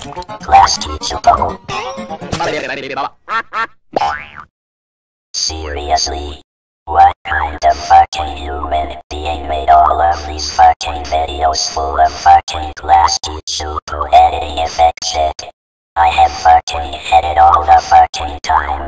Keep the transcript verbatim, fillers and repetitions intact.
Klasky, Csupo. Seriously? What kind of fucking human being made all of these fucking videos full of fucking Klasky, Csupo editing effect shit? I have fucking had it all the fucking time.